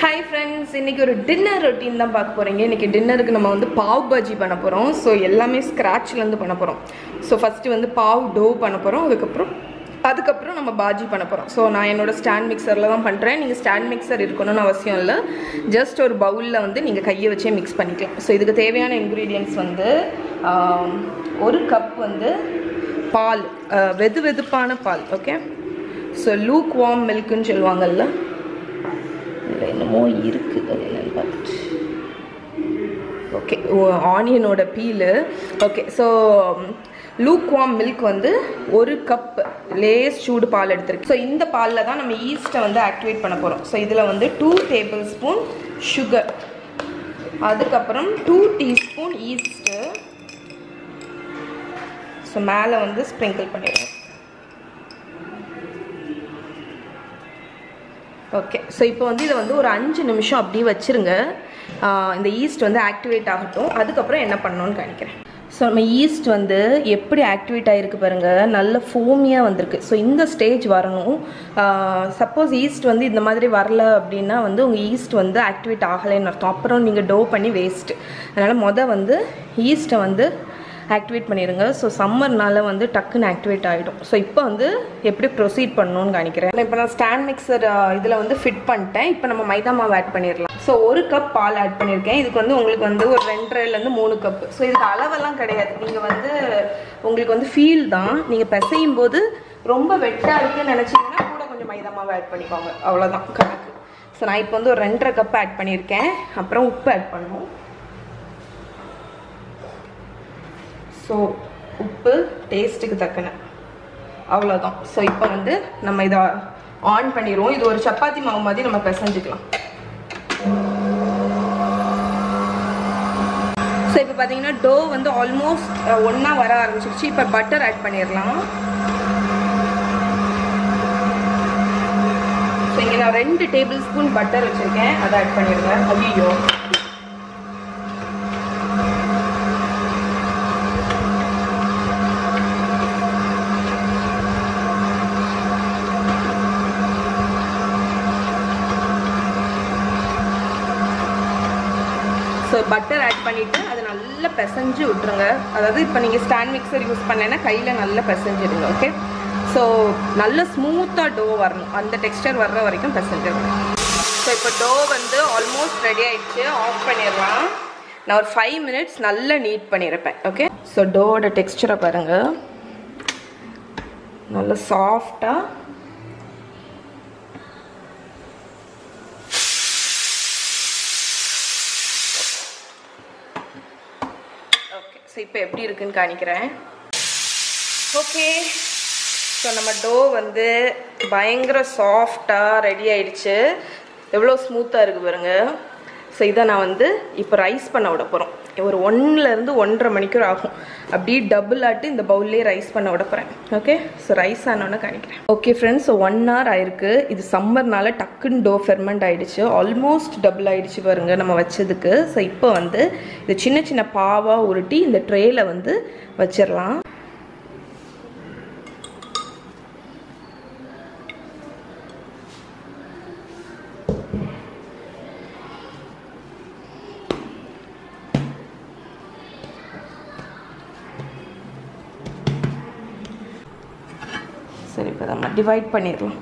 Hi friends, இன்னைக்கு ஒரு dinner routine தான் பார்க்க போறீங்க. இன்னைக்கு டின்னருக்கு நம்ம வந்து பாவ் பாஜி பண்ண போறோம். சோ எல்லாமே ஸ்கிராட்ச்ல இருந்து பண்ண போறோம். சோ ஃபர்ஸ்ட் வந்து பாவ் டோ பண்ண போறோம். அதுக்கப்புறம் நம்ம பாஜி பண்ண போறோம். சோ நான் என்னோட ஸ்டாண்ட் மிக்சர்ல தான் பண்றேன். நீங்க ஸ்டாண்ட் மிக்சர் இருக்கணும்னு அவசியம் இல்லை. ஜஸ்ட் ஒரு பவுல்ல வந்து நீங்க கையை வச்சே மிக்ஸ் பண்ணிக்கலாம். சோ இதுக்கு தேவையான இன்கிரீடியன்ட்ஸ் வந்து 1 கப் வந்து பால், வெதுவெதுப்பான பால். ஓகே, ஸோ லூக் வார்ம் மில்க்னு சொல்லுவாங்கல்ல, என்னமோ இருக்குது அது என்னன்னு பார்த்துட்டு. ஓகே, ஆனியனோட பீலு. Okay, so lukewarm milk வந்து 1 கப் லேஸ் சூடு பால் எடுத்துருக்கு. ஸோ இந்த பாலில் தான் நம்ம ஈஸ்ட்டை வந்து ஆக்டிவேட் பண்ண போகிறோம். ஸோ இதில் வந்து 2 டேபிள் ஸ்பூன் சுகர், அதுக்கப்புறம் 2 டீஸ்பூன் ஈஸ்ட்டு. ஸோ மேலே வந்து ஸ்ப்ரிங்கிள் பண்ணிடுவோம். ஓகே, ஸோ இப்போ வந்து இதை வந்து ஒரு 5 நிமிஷம் அப்படியே வச்சுருங்க. இந்த ஈஸ்ட் வந்து ஆக்டிவேட் ஆகட்டும். அதுக்கப்புறம் என்ன பண்ணணும்னு காணிக்கிறேன். ஸோ நம்ம ஈஸ்ட் வந்து எப்படி ஆக்டிவேட் ஆகிருக்கு பாருங்கள், நல்ல ஃபோமியாக வந்திருக்கு. ஸோ இந்த ஸ்டேஜ் வரணும். சப்போஸ் ஈஸ்ட் வந்து இந்த மாதிரி வரல அப்படின்னா வந்து உங்கள் ஈஸ்ட் வந்து ஆக்டிவேட் ஆகலைன்னு அர்த்தம். அப்புறம் நீங்கள் டோ பண்ணி வேஸ்ட்டு. அதனால் வந்து ஈஸ்ட்டை வந்து ஆக்டிவேட் பண்ணிடுங்க. ஸோ சம்மர்னால வந்து டக்குன்னு ஆக்டிவேட் ஆகிடும். ஸோ இப்போ வந்து எப்படி ப்ரொசீட் பண்ணணும்னு காணிக்கிறேன். இப்போ நான் ஸ்டாண்ட் மிக்சர் இதில் வந்து ஃபிட் பண்ணிட்டேன். இப்போ நம்ம மைதா மாவு ஆட் பண்ணிடலாம். ஸோ 1 கப் பால் ஆட் பண்ணியிருக்கேன். இதுக்கு வந்து உங்களுக்கு வந்து ஒரு 2.5லேருந்து 3 கப். ஸோ இதுக்கு அளவெல்லாம் கிடையாது. நீங்கள் வந்து உங்களுக்கு வந்து ஃபீல் தான். நீங்கள் பிசையும் போது ரொம்ப வெட்டாக இருக்குன்னு நினச்சிங்கன்னா கூட கொஞ்சம் மைதா மாவு ஆட் பண்ணிக்கோங்க. அவ்வளோதான் கணக்கு. ஸோ நான் இப்போ வந்து ஒரு 2.5 கப் ஆட் பண்ணியிருக்கேன். அப்புறம் உப்பு ஆட் பண்ணுவோம். ஸோ உப்பு டேஸ்ட்டுக்கு தக்கன, அவ்வளோதான். ஸோ இப்போ வந்து நம்ம இதை ஆன் பண்ணிடுவோம். இது ஒரு சப்பாத்தி மாவு மாதிரி நம்ம பிசைஞ்சுக்கலாம். ஸோ இப்போ பார்த்தீங்கன்னா டோ வந்து ஆல்மோஸ்ட் ஒன்றா வர ஆரம்பிச்சிருச்சு. இப்போ பட்டர் ஆட் பண்ணிடலாம். ஸோ இங்கே நான் 2 டேபிள் ஸ்பூன் பட்டர் வச்சுருக்கேன், அதை ஆட் பண்ணிடுங்க. ஐயோ, ஸோ பட்டர் ஆட் பண்ணிவிட்டு அதை நல்லா பிசைஞ்சு விட்டுருங்க. அதாவது இப்போ நீங்கள் ஸ்டாண்ட் மிக்சர் யூஸ் பண்ணேன்னா கையில் நல்லா பிசைஞ்சிடுங்க. ஓகே, ஸோ நல்ல ஸ்மூத்தாக டோ வரணும். அந்த டெக்ஸ்டர் வர்ற வரைக்கும் பிசைஞ்சிடுங்க. ஸோ இப்போ டோ வந்து ஆல்மோஸ்ட் ரெடி ஆகிடுச்சு. ஆஃப் பண்ணிடலாம். நான் ஒரு 5 மினிட்ஸ் நல்லா நீட் பண்ணியிருப்பேன். ஓகே, ஸோ டோவோட டெக்ஸ்டரை பாருங்கள், நல்லா சாஃப்டாக. ஸோ இப்போ எப்படி இருக்குன்னு காணிக்கிறேன். ஓகே, ஸோ நம்ம டோ வந்து பயங்கர சாஃப்டாக ரெடி ஆயிடுச்சு. எவ்வளோ ஸ்மூத்தாக இருக்குது பாருங்க. ஸோ இதை நான் வந்து இப்போ ரைஸ் பண்ண விட போகிறோம். ஒரு 1லேருந்து 1.5 மணிக்கூர் ஆகும். அப்படியே டபுள் ஆட்டு இந்த பவுல்லேயே ரைஸ் பண்ண விட போகிறேன். ஓகே, ஸோ ரைஸ் ஆனோன்னு காணிக்கிறேன். ஓகே ஃப்ரெண்ட்ஸ், ஸோ 1 hour ஆயிருக்கு. இது சம்மர்னால டக்குன்னு டோ ஃபெர்மெண்ட் ஆகிடுச்சு. ஆல்மோஸ்ட் டபுள் ஆகிடுச்சு பாருங்கள் நம்ம வச்சதுக்கு. ஸோ இப்போ வந்து இது சின்ன சின்ன பாவாக உருட்டி இந்த ட்ரேயில் வந்து வச்சிடலாம். சரி, இப்போ நம்ம டிவைட் பண்ணிடலாம்.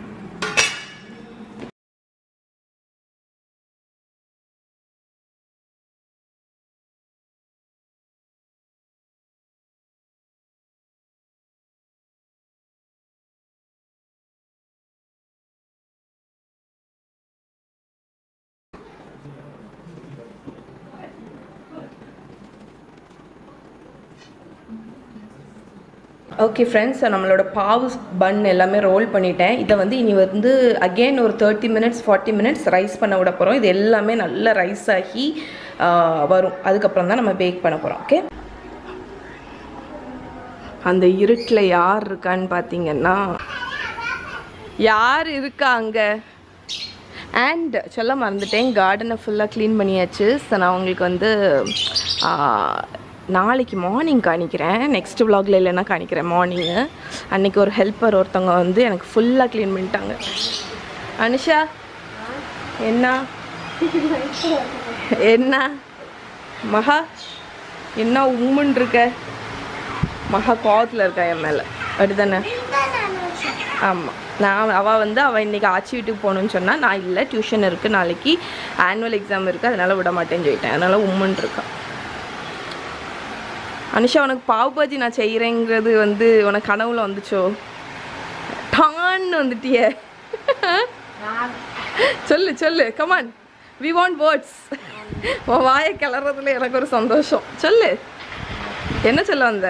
ஓகே ஃப்ரெண்ட்ஸ், ஸோ நம்மளோட பாவு பன் எல்லாமே ரோல் பண்ணிட்டேன். இதை வந்து இனி வந்து அகெயின் ஒரு 30 மினிட்ஸ் 40 மினிட்ஸ் ரைஸ் பண்ண விட போகிறோம். இது எல்லாமே நல்ல ரைஸ் ஆகி வரும். அதுக்கப்புறம் தான் நம்ம பேக் பண்ண போகிறோம். ஓகே, அந்த இருட்டில் யார் இருக்கான்னு பார்த்தீங்கன்னா, யார் இருக்கா அங்கே? அண்ட் சொல்ல மறந்துட்டேன், கார்டனை ஃபுல்லாக க்ளீன் பண்ணியாச்சு. ஸோ நான் உங்களுக்கு வந்து நாளைக்கு மார்னிங் காணிக்கிறேன். நெக்ஸ்ட் vlogல இல்லைன்னா காணிக்கிறேன் மார்னிங்கு. அன்றைக்கி ஒரு ஹெல்ப்பர் ஒருத்தவங்க வந்து எனக்கு ஃபுல்லாக க்ளீன் பண்ணிட்டாங்க. அனுஷா, என்ன என்ன மகா என்ன உம்முன்னு இருக்க? மகா கோவத்தில் இருக்கா என் மேலே, அப்படிதானே? ஆமாம். அவள் வந்து அவள் இன்றைக்கி ஆச்சி வீட்டுக்கு போகணுன்னு சொன்னால், நான் இல்லை டியூஷன் இருக்குது, நாளைக்கு ஆனுவல் எக்ஸாம் இருக்குது, அதனால் விட மாட்டேன்னு சொல்லிட்டேன். அதனால் உம்முன்னு இருக்கா. அனுஷா, உனக்கு பாவ் பாஜி நான் செய்கிறேங்கிறது வந்து உனக்கு கனவுல வந்துச்சோ? டான்னு வந்துட்டியே. சொல்லு சொல்லு, கமான், வி வாண்ட் வேர்ட்ஸ். உன் வாயை கிளறதுல எனக்கு ஒரு சந்தோஷம். சொல்லு, என்ன சொல்ல வந்த?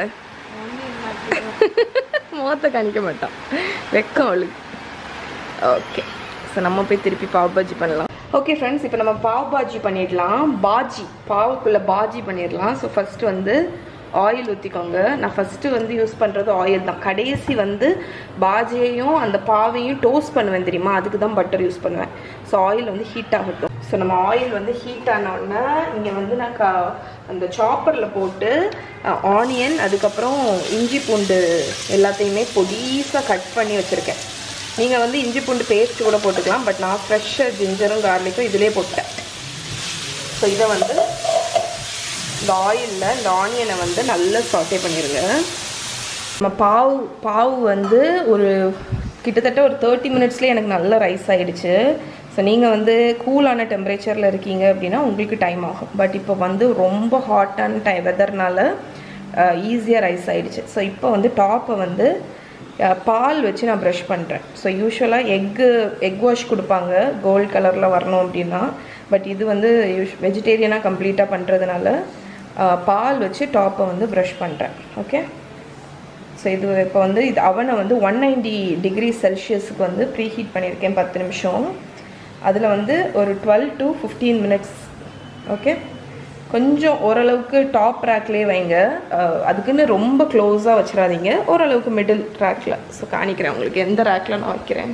முகத்தை காணிக்க மாட்டான், வெக்கம் அவளுக்கு. ஓகே, ஸோ நம்ம போய் திருப்பி பாவ் பாஜி பண்ணலாம். ஓகே ஃப்ரெண்ட்ஸ், இப்போ நம்ம பாவ் பாஜி பண்ணிடலாம். பாஜி, பாவுக்குள்ளே பாஜி பண்ணிடலாம். ஸோ ஃபஸ்ட்டு வந்து ஆயில் ஊற்றிக்கோங்க. நான் ஃபஸ்ட்டு வந்து யூஸ் பண்ணுறது ஆயில் தான். கடைசி வந்து பாஜியையும் அந்த பாவையும் டோஸ்ட் பண்ணுவேன் தெரியுமா, அதுக்கு தான் பட்டர் யூஸ் பண்ணுவேன். ஸோ ஆயில் வந்து ஹீட் ஆகட்டும். ஸோ நம்ம ஆயில் வந்து ஹீட் ஆனோடனே இங்கே வந்து நான் அந்த சாப்பரில் போட்டு ஆனியன், அதுக்கப்புறம் இஞ்சி பூண்டு எல்லாத்தையுமே பொடிசாக கட் பண்ணி வச்சுருக்கேன். நீங்கள் வந்து இஞ்சி பூண்டு பேஸ்ட் கூட போட்டுக்கலாம், பட் நான் ஃப்ரெஷ்ஷாக ஜிஞ்சரும் கார்லிக்கும் இதிலே போட்டேன். ஸோ இதை வந்து இந்த ஆயிலில் இந்த ஆனியனை வந்து நல்லா சாட்டே பண்ணிடுங்க. நம்ம பாவு வந்து ஒரு கிட்டத்தட்ட ஒரு 30 மினிட்ஸ்லேயே எனக்கு நல்ல ரைஸ் ஆகிடுச்சு. ஸோ நீங்கள் வந்து கூலான டெம்பரேச்சரில் இருக்கீங்க அப்படின்னா உங்களுக்கு டைம் ஆகும். பட் இப்போ வந்து ரொம்ப ஹாட்டான வெதர்னால ஈஸியாக ரைஸ் ஆகிடுச்சு. ஸோ இப்போ வந்து டாப்பை வந்து பால் வச்சு நான் ப்ரஷ் பண்ணுறேன். ஸோ யூஸ்வலாக எக் வாஷ் கொடுப்பாங்க கோல்ட் கலரில் வரணும் அப்படின்னா, பட் இது வந்து வெஜிடேரியனாக கம்ப்ளீட்டாக பண்ணுறதுனால பால் வச்சு டாப்பை வந்து ப்ரஷ் பண்ணுறேன். ஓகே, ஸோ இது இப்போ வந்து இது அவனை வந்து 190 டிகிரி செல்சியஸுக்கு வந்து ப்ரீ ஹீட் பண்ணியிருக்கேன் 10 நிமிஷம். அதில் வந்து ஒரு 12 to 15 மினிட்ஸ். ஓகே, கொஞ்சம் ஓரளவுக்கு டாப் ரேக்லேயே வைங்க, அதுக்குன்னு ரொம்ப க்ளோஸாக வச்சிடாதீங்க, ஓரளவுக்கு மிடில் ரேக்கில். ஸோ காணிக்கிறேன் உங்களுக்கு எந்த ரேக்கில் நான் வைக்கிறேன்.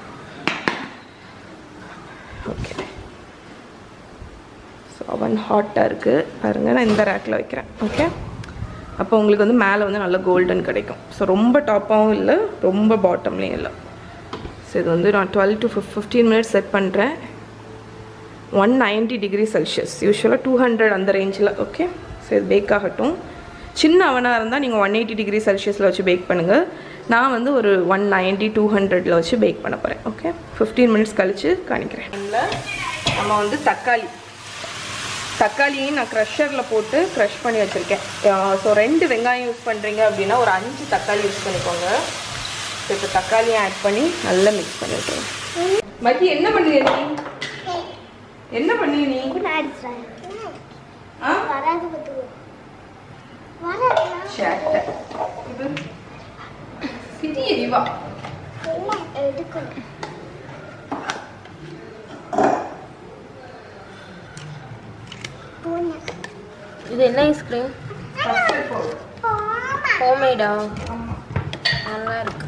ஓகே, ஸோ அவன் ஹாட்டாக இருக்குது பாருங்கள், நான் இந்த ரேக்கில் வைக்கிறேன். ஓகே, அப்போ உங்களுக்கு வந்து மேலே வந்து நல்ல கோல்டன் கிடைக்கும். ஸோ ரொம்ப டாப்பாகவும் இல்லை, ரொம்ப பாட்டம்லேயும் இல்லை. ஸோ இது வந்து நான் 12 to 15 மினிட்ஸ் செட் பண்ணுறேன். 190 டிகிரி செல்சியஸ், யூஸ்வலாக 200 அந்த ரேஞ்சில். ஓகே, ஸோ இது பேக் ஆகட்டும். சின்ன அவனாக இருந்தால் நீங்கள் 180 டிகிரி செல்சியஸில் வச்சு பேக் பண்ணுங்கள். நான் வந்து ஒரு 190 200 வச்சு பேக் பண்ண போகிறேன். ஓகே, 15 மினிட்ஸ் கழித்து காணிக்கிறேன். நம்ம வந்து தக்காளியையும் நான் க்ரஷரில் போட்டு க்ரஷ் பண்ணி வச்சுருக்கேன். ஸோ 2 வெங்காயம் யூஸ் பண்ணுறீங்க அப்படின்னா ஒரு 5 தக்காளி யூஸ் பண்ணிக்கோங்க. ஸோ இப்போ தக்காளியும் ஆட் பண்ணி நல்லா மிக்ஸ் பண்ணி விட்டுருங்க. மதி, என்ன பண்ணுவீங்க நீ? என்ன பண்ணுவீங்க நீ? இது என்ன ஐஸ்கிரீம்? ஹோம்மேடா? நல்லா இருக்கு.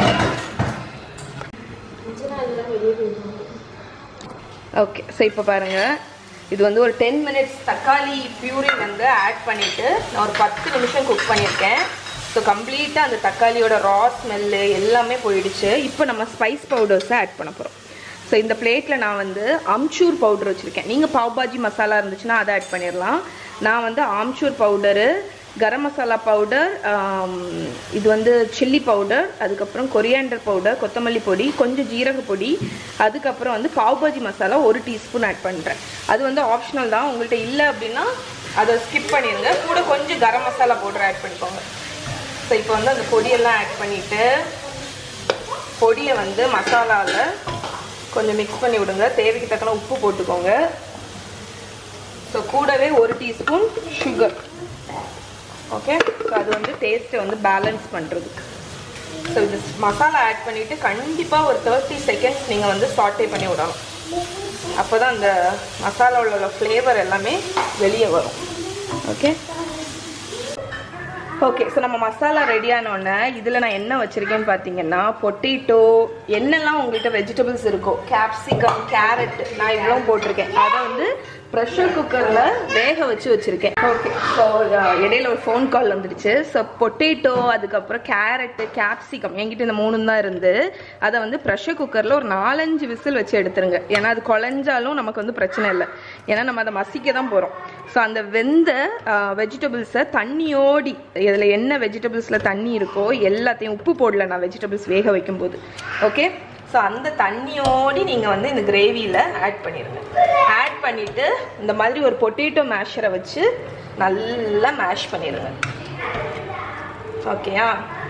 ஓகே, ஸோ இப்போ பாருங்கள், இது வந்து ஒரு 10 மினிட்ஸ் தக்காளி பியூரி வந்து ஆட் பண்ணிவிட்டு நான் ஒரு 10 நிமிஷம் குக் பண்ணியிருக்கேன். ஸோ கம்ப்ளீட்டாக அந்த தக்காளியோட ரா ஸ்மெல்லு எல்லாமே போயிடுச்சு. இப்போ நம்ம ஸ்பைஸ் பவுடர்ஸை ஆட் பண்ண போகிறோம். ஸோ இந்த பிளேட்டில் நான் வந்து ஆம்ச்சூர் பவுடர் வச்சுருக்கேன். நீங்கள் பாவ் பாஜி மசாலா இருந்துச்சுன்னா அதை ஆட் பண்ணிடலாம். நான் வந்து ஆம்ச்சூர் பவுடரு, கரம் மசாலா பவுடர், இது வந்து சில்லி பவுடர், அதுக்கப்புறம் கொரியாண்டர் பவுடர், கொத்தமல்லி பொடி, கொஞ்சம் ஜீரக பொடி, அதுக்கப்புறம் வந்து பாவ் பாஜி மசாலா 1 டீஸ்பூன் ஆட் பண்ணுறேன். அது வந்து ஆப்ஷனல் தான், உங்கள்கிட்ட இல்லை அப்படின்னா அதை ஸ்கிப் பண்ணிடுங்க. கூட கொஞ்சம் கரம் மசாலா பவுடர் ஆட் பண்ணிக்கோங்க. ஸோ இப்போ வந்து அந்த பொடியெல்லாம் ஆட் பண்ணிவிட்டு பொடியை வந்து மசாலாவில் கொஞ்சம் மிக்ஸ் பண்ணி விடுங்க. தேவைக்கு தக்கன உப்பு போட்டுக்கோங்க. ஸோ கூடவே 1 டீஸ்பூன் சுகர். ஓகே, ஸோ அது வந்து டேஸ்ட்டை வந்து பேலன்ஸ் பண்ணுறதுக்கு. ஸோ இது மசாலா ஆட் பண்ணிவிட்டு கண்டிப்பாக ஒரு 30 செகண்ட்ஸ் நீங்கள் வந்து சாட்டே பண்ணி விடணும். அப்போ தான் அந்த மசாலாவோட ஃப்ளேவர் எல்லாமே வெளியே வரும். ஓகே, ஓகே, ஸோ நம்ம மசாலா ரெடி ஆனோடனே இதில் நான் என்ன வச்சுருக்கேன்னு பார்த்தீங்கன்னா பொட்டேட்டோ, என்னெல்லாம் உங்கள்கிட்ட வெஜிடபிள்ஸ் இருக்கோ, கேப்சிகம், கேரட், நான் இவ்வளோ போட்டிருக்கேன். அதை வந்து ப்ரெஷர் குக்கரில் வேக வச்சு வச்சுருக்கேன். ஓகே, ஸோ இடையில ஒரு ஃபோன் கால் வந்துடுச்சு. ஸோ பொட்டேட்டோ, அதுக்கப்புறம் கேரட்டு, கேப்சிகம், என்கிட்ட இந்த 3 தான் இருந்து, அதை வந்து ப்ரெஷர் குக்கரில் ஒரு 4-5 விசில் வச்சு எடுத்துருங்க. ஏன்னா அது குழஞ்சாலும் நமக்கு வந்து பிரச்சனை இல்லை, ஏன்னா நம்ம அதை மசிக்க தான் போகிறோம். ஸோ அந்த வெந்த வெஜிடபிள்ஸை தண்ணியோடி, இதில் என்ன வெஜிடபிள்ஸில் தண்ணி இருக்கோ எல்லாத்தையும், உப்பு போடல நான் வெஜிடபிள்ஸ் வேக வைக்கும்போது. ஓகே, ஸோ அந்த தண்ணியோடி நீங்கள் வந்து இந்த கிரேவியில் ஆட் பண்ணிடுங்க. ஆட் பண்ணிவிட்டு இந்த மாதிரி ஒரு பொட்டேட்டோ மேஷரை வச்சு நல்லா மேஷ் பண்ணிடுங்க. ஓகேயா?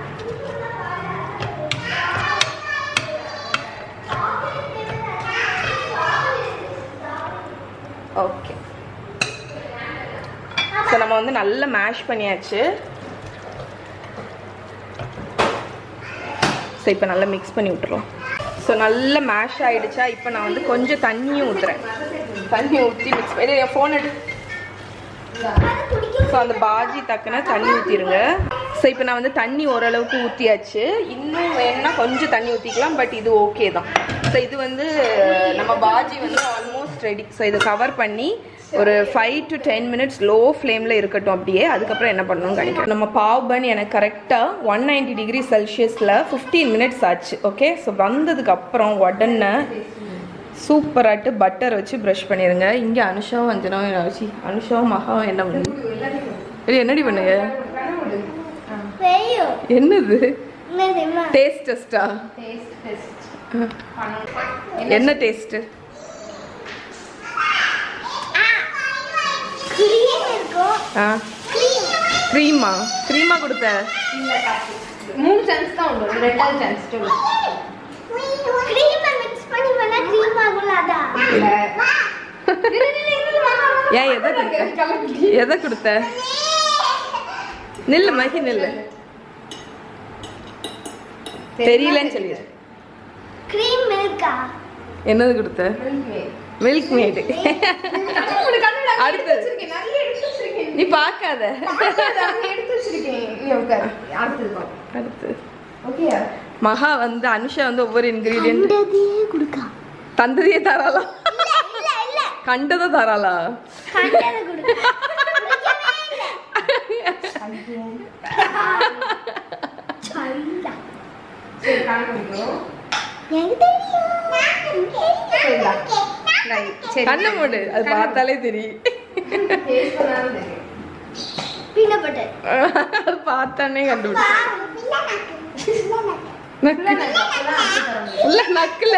ஓகே, ஸோ நம்ம வந்து நல்லா மேஷ் பண்ணியாச்சு. ஸோ இப்போ நல்லா மிக்ஸ் பண்ணி விட்டுருவோம். ஸோ நல்லா மேஷ் ஆகிடுச்சா? இப்போ நான் வந்து கொஞ்சம் தண்ணியும் ஊற்றுறேன். தண்ணி ஊற்றி மிக்ஸ் பண்ணி என் ஃபோன் எடு. ஸோ அந்த பாஜி தக்கன தண்ணி ஊற்றிடுங்க. ஸோ இப்போ நான் வந்து தண்ணி ஓரளவுக்கு ஊற்றியாச்சு. இன்னும் வேணும்னா கொஞ்சம் தண்ணி ஊற்றிக்கலாம், பட் இது ஓகே தான். ஸோ இது வந்து நம்ம பாஜி வந்து ஆல்மோஸ்ட் ரெடி. ஸோ இதை கவர் பண்ணி ஒரு 5 to 10 minutes லோ ஃப்ளேமில் இருக்கட்டும். அப்படியே அதுக்கப்புறம் என்ன பண்ணணும்னு நினைக்கிறேன். நம்ம பாவ் பன் எனக்கு கரெக்டாக 190 டிகிரி செல்சியஸில் 15 minutes ஆச்சு. ஓகே, ஸோ வந்ததுக்கப்புறம் உடனே சூப்பராட்டு பட்டர் வச்சு ப்ரஷ் பண்ணிடுங்க. இங்கே அனுஷாவும் அஞ்சனாவும் வச்சு, அனுஷாவும் மகாவும் என்ன பண்ணுது? என்னடி பண்ணுங்க? என்னது? டேஸ்ட் டெஸ்டா? என்ன டேஸ்ட்? க்ரீமா? க்ரீமா கொடுத்த 3 சான்ஸ் தான் உண்டு, 2வது சான்ஸ் சொல்லு. க்ரீம் மிக்ஸ் பண்ணி பண்ணா க்ரீம் ஆகும்லடா. ஏன் எதை கொடுத்த? நில்லு மகி, நில்லு. தெரியலன்னு சொல்லி. க்ரீம் மில்கா? என்னது கொடுத்த? Milkmaid. அடுத்து நீ பார்க்காத. அடுத்து மகா வந்து அனுஷா வந்து ஒவ்வொரு இன்கிரீடியன்ட் தந்ததையே தராளா? கண்டதை தராளா? கண்ண மூடு, அது பார்த்தாலே தெரியும். அது பார்த்தானே கண்டுபிடிச்சு. நக்குல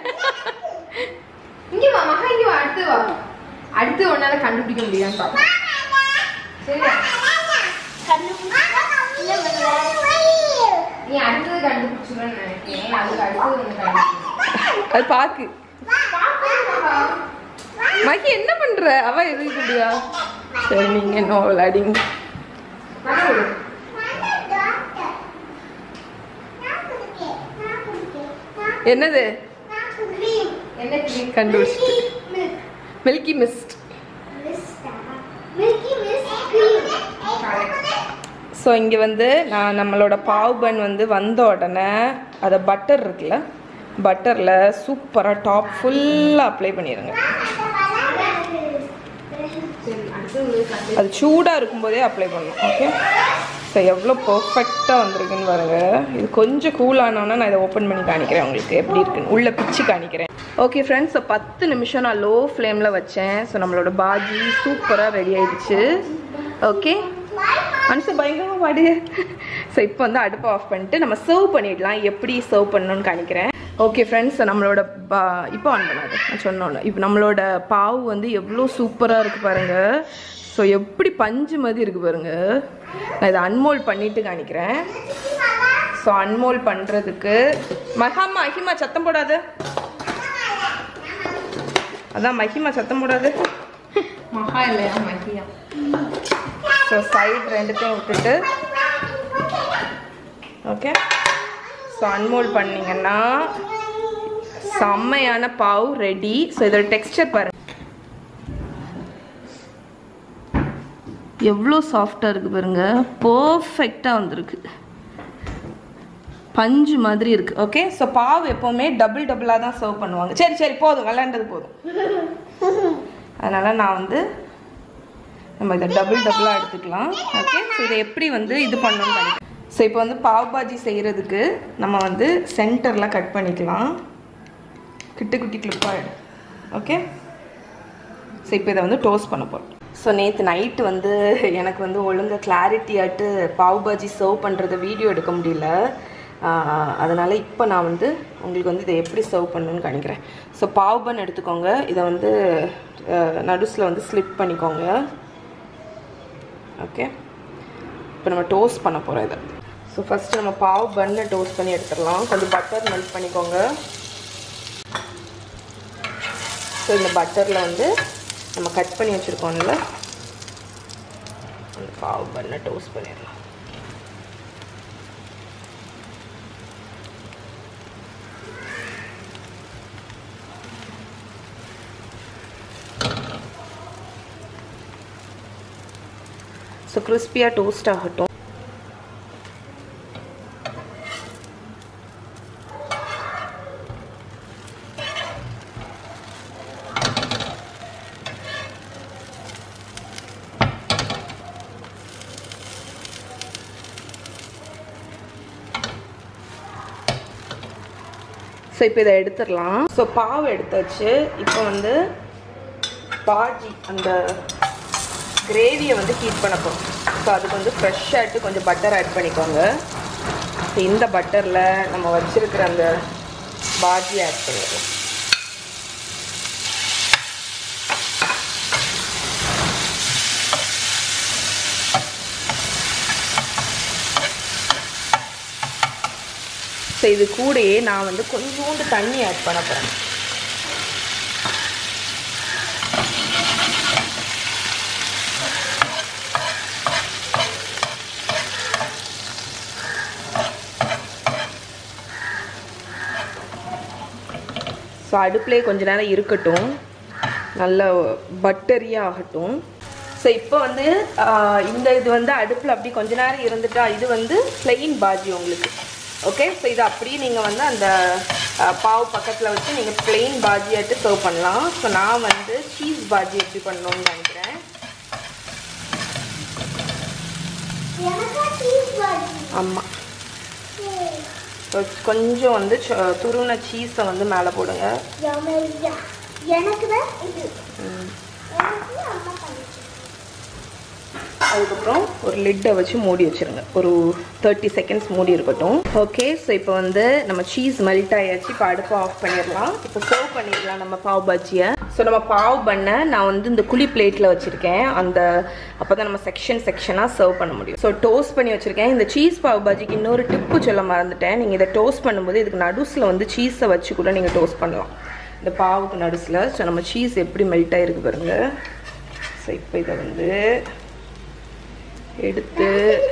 இங்க வா மகா, இங்க வா. அடுத்து வா. அடுத்து உன்னால கண்டுபிடிக்க முடியாது. சரியா? நீ அடுத்தது கண்டுபிடிச்சுன்னு நினைக்கிறேன். அதுக்கு அடுத்தது அது பாக்கு. மகி என்ன பண்ற? அவ எதுக்கு முடியா? சரி, நீங்க என்ன விளையாடிங்க. என்னது? கண்டுபிடிச்சு. Milky mist. ஸோ இங்கே வந்து நான் நம்மளோட பாவ் பன் வந்து வந்த உடனே அதை பட்டர் இருக்குல்ல, பட்டரில் சூப்பராக டாப் ஃபுல்லாக அப்ளை பண்ணிடுங்க. அது சூடாக இருக்கும்போதே அப்ளை பண்ணணும். ஓகே, ஸோ எவ்வளோ பர்ஃபெக்டாக வந்திருக்குன்னு பாருங்க. இது கொஞ்சம் கூல் ஆனோன்னா நான் இதை ஓப்பன் பண்ணி காணிக்கிறேன் உங்களுக்கு எப்படி இருக்குன்னு, உள்ளே பிச்சு காணிக்கிறேன். ஓகே ஃப்ரெண்ட்ஸ், ஸோ 10 நிமிஷம் நான் லோ ஃப்ளேமில் வச்சேன். ஸோ நம்மளோட பாஜி சூப்பராக ரெடி ஆயிடுச்சு. ஓகே, அனுசு பயங்கரமாக பாடு. ஸோ இப்போ வந்து அடுப்பை ஆஃப் பண்ணிட்டு நம்ம சர்வ் பண்ணிடலாம். எப்படி சர்வ் பண்ணணும்னு காணிக்கிறேன். ஓகே ஃப்ரெண்ட்ஸ், நம்மளோட இப்போ ஆன் பண்ணாது, நான் சொன்னோம்ல, இப்போ நம்மளோட பாவு வந்து எவ்வளோ சூப்பராக இருக்குது பாருங்கள். ஸோ எப்படி பஞ்சு மாதிரி இருக்குது பாருங்கள். நான் இதை அன்மோல்ட் பண்ணிட்டு காணிக்கிறேன். ஸோ அன்மோல்ட் பண்ணுறதுக்கு மகிமா சத்தம் போடாது. அதான் மகிமா சத்தம் போடாது. மகா இல்லையா? மகியா. ஸோ சைடு ரெண்டுத்தையும் விட்டுட்டு ஓகே, ஸோ அன்மோல்ட் பண்ணிங்கன்னா செம்மையான பாவ் ரெடி. ஸோ இதோட டெக்ஸ்சர் பாருங்க. எவ்வளோ சாஃப்டாக இருக்குது பாருங்க, பர்ஃபெக்டாக வந்திருக்கு, பஞ்சு மாதிரி இருக்குது. ஓகே, ஸோ பாவு எப்போவுமே டபுளாக தான் சர்வ் பண்ணுவாங்க. சரி சரி போதும், விளையாண்டது போதும். அதனால் நான் வந்து நம்ம இதை டபுளாக எடுத்துக்கலாம். ஓகே, ஸோ இதை எப்படி வந்து இது பண்ணணும்னு நினைக்கிறேன். ஸோ இப்போ வந்து பாவ் பாஜி செய்கிறதுக்கு நம்ம வந்து சென்டரில் கட் பண்ணிக்கலாம், குட்டி கிளிப்பாகிடும். ஓகே, ஸோ இப்போ இதை வந்து டோஸ்ட் பண்ண போகிறோம். ஸோ நேற்று நைட்டு வந்து எனக்கு வந்து ஒழுங்காக கிளாரிட்டியாட்டு பாவ் பாஜி சர்வ் பண்ணுறத வீடியோ எடுக்க முடியல. அதனால் இப்போ நான் வந்து உங்களுக்கு வந்து இதை எப்படி சர்வ் பண்ணணுன்னு காணிக்கிறேன். ஸோ பாவ் பன் எடுத்துக்கோங்க, இதை வந்து நடுஸில் வந்து ஸ்லிப் பண்ணிக்கோங்க. ஓகே, இப்போ நம்ம டோஸ்ட் பண்ண போகிறோம் இதை. ஸோ ஃபஸ்ட்டு நம்ம பாவ் பன்னை டோஸ்ட் பண்ணி எடுத்துடலாம். கொஞ்சம் பட்டர் மெல்ட் பண்ணிக்கோங்க. ஸோ இந்த பட்டரில் வந்து நம்ம கட் பண்ணி வச்சுருக்கோம்ல அந்த பாவ் பன்னை டோஸ்ட் பண்ணிடலாம். ஸோ கிறிஸ்பியாக டோஸ்ட் ஆகட்டும். ஸோ இப்போ இதை எடுத்துடலாம். ஸோ பாவு எடுத்தாச்சு. இப்போ வந்து பாஜி அந்த கிரேவியை வந்து ஹீட் பண்ண போகிறோம். ஸோ அதுக்கு வந்து ஃப்ரெஷ்ஷாகிட்டு கொஞ்சம் பட்டர் ஆட் பண்ணிக்கோங்க. ஸோ இந்த பட்டரில் நம்ம வச்சுருக்கிற அந்த பாஜி ஆட் பண்ணிடுவோம். ஸோ இது கூடயே நான் வந்து கொஞ்சோண்டு தண்ணி ஆட் பண்ண போகிறேன். ஸோ அடுப்புலேயே கொஞ்ச நேரம் இருக்கட்டும், நல்ல பட்டரியாக ஆகட்டும். ஸோ இப்போ வந்து இந்த இது வந்து அடுப்பில் அப்படி கொஞ்ச நேரம் இருந்துட்டா இது வந்து பிளெயின் பாஜி உங்களுக்கு. ஓகே, ஸோ இது அப்படியே நீங்கள் வந்து அந்த பாவு பக்கத்தில் வச்சு நீங்கள் பிளெயின் பாஜியாட்டு சர்வ் பண்ணலாம். ஸோ நான் வந்து சீஸ் பாஜி எப்படி பண்ணணும்னு நினைக்கிறேன். ஆமாம், கொஞ்சம் வந்து துருவின சீஸை வந்து மேலே போடுங்க. அதுக்கப்புறம் ஒரு லிட்டை வச்சு மூடி வச்சுருங்க, ஒரு 30 செகண்ட்ஸ் மூடி இருக்கட்டும். ஓகே, ஸோ இப்போ வந்து நம்ம சீஸ் மெல்ட் ஆகிடுச்சு. இப்போ அடுப்பை ஆஃப் பண்ணிடலாம். இப்போ சர்வ் பண்ணிடலாம் நம்ம பாவ் பாஜியை. ஸோ நம்ம பாவ் பண்ண நான் வந்து இந்த குழி பிளேட்டில் வச்சுருக்கேன், அந்த அப்போ தான் நம்ம செக்ஷனாக சர்வ் பண்ண முடியும். ஸோ டோஸ்ட் பண்ணி வச்சுருக்கேன். இந்த சீஸ் பாவ் பாஜிக்கு இன்னொரு டிப்பு சொல்ல மறந்துட்டேன். நீங்கள் இதை டோஸ்ட் பண்ணும்போது இதுக்கு நடுஸில் வந்து சீஸை வச்சு கூட நீங்கள் டோஸ்ட் பண்ணலாம், இந்த பாவுக்கு நடுஸில். ஸோ நம்ம சீஸ் எப்படி மெல்ட் ஆகிருக்கு பாருங்கள். ஸோ இப்போ இதை வந்து எடுத்து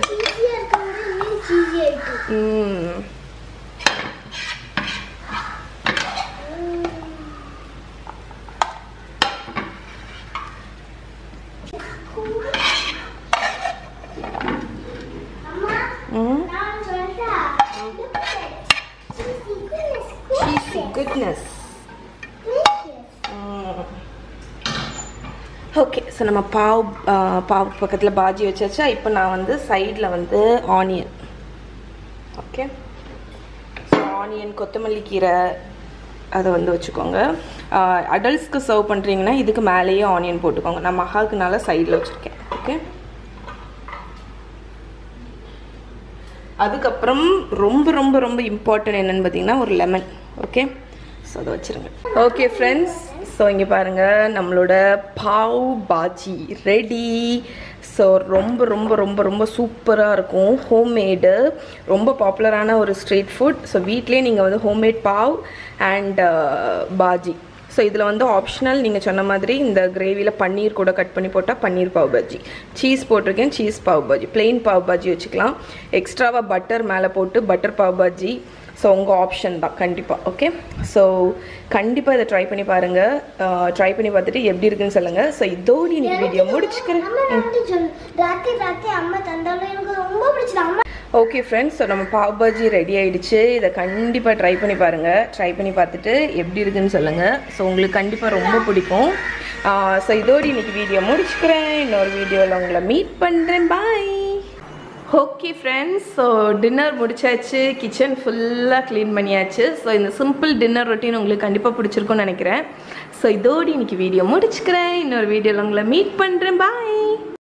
goodness. ஓகே, ஸோ நம்ம பாவ் பக்கத்தில் பாஜி வச்சாச்சா. இப்போ நான் வந்து சைடில் வந்து ஆனியன், ஓகே, ஸோ ஆனியன், கொத்தமல்லி கீரை அதை வந்து வச்சுக்கோங்க. அடல்ட்ஸ்க்கு சர்வ் பண்ணுறீங்கன்னா இதுக்கு மேலேயே ஆனியன் போட்டுக்கோங்க. நான் மகாக்குனால சைடில் வச்சுருக்கேன். ஓகே, அதுக்கப்புறம் ரொம்ப ரொம்ப ரொம்ப இம்பார்ட்டன்ட் என்னென்னு பார்த்தீங்கன்னா ஒரு லெமன். ஓகே, ஸோ அதை வச்சுருங்க. ஓகே ஃப்ரெண்ட்ஸ், ஸோ இங்கே பாருங்கள் நம்மளோட பாவ் பாஜி ரெடி. ஸோ ரொம்ப ரொம்ப ரொம்ப ரொம்ப சூப்பராக இருக்கும். ஹோம்மேடு, ரொம்ப பாப்புலரான ஒரு ஸ்ட்ரீட் ஃபுட். ஸோ வீட்லேயே நீங்கள் வந்து homemade pav and bhaji. So இதில் வந்து ஆப்ஷனல் நீங்கள் சொன்ன மாதிரி இந்த கிரேவியில் பன்னீர் கூட கட் பண்ணி போட்டால் பன்னீர் பாவ் பாஜி, சீஸ் போட்டிருக்கேன் சீஸ் பாவ் பாஜி, பிளெயின் பாவ் பாஜி வச்சுக்கலாம். எக்ஸ்ட்ராவாக பட்டர் மேலே போட்டு பட்டர் பாவ் பாஜி, ஸோ உங்கள் ஆப்ஷன் தான் கண்டிப்பாக. ஓகே, ஸோ கண்டிப்பாக இதை ட்ரை பண்ணி பாருங்கள். ட்ரை பண்ணி பார்த்துட்டு எப்படி இருக்குன்னு சொல்லுங்கள். ஸோ இதோடு இன்னைக்கு வீடியோ முடிச்சுக்கிறேன். ஓகே ஃப்ரெண்ட்ஸ், ஸோ நம்ம பாவ் பாஜி ரெடி ஆகிடுச்சு. இதை கண்டிப்பாக ட்ரை பண்ணி பாருங்கள். ட்ரை பண்ணி பார்த்துட்டு எப்படி இருக்குன்னு சொல்லுங்கள். ஸோ உங்களுக்கு கண்டிப்பாக ரொம்ப பிடிக்கும். ஸோ இதோடு இன்னைக்கு வீடியோ முடிச்சுக்கிறேன். இன்னொரு வீடியோவில் உங்களை மீட் பண்ணுறேன். Bye. Okay friends, so dinner முடிச்சாச்சு. கிச்சன் ஃபுல்லாக க்ளீன் பண்ணியாச்சு. ஸோ இந்த சிம்பிள் டின்னர் ரொட்டீன் உங்களுக்கு கண்டிப்பாக பிடிச்சிருக்கும்னு நினைக்கிறேன். ஸோ இதோடு இன்னைக்கு வீடியோ முடிச்சுக்கிறேன். இன்னொரு வீடியோவில் உங்களை மீட் பண்ணுறேன். பாய்.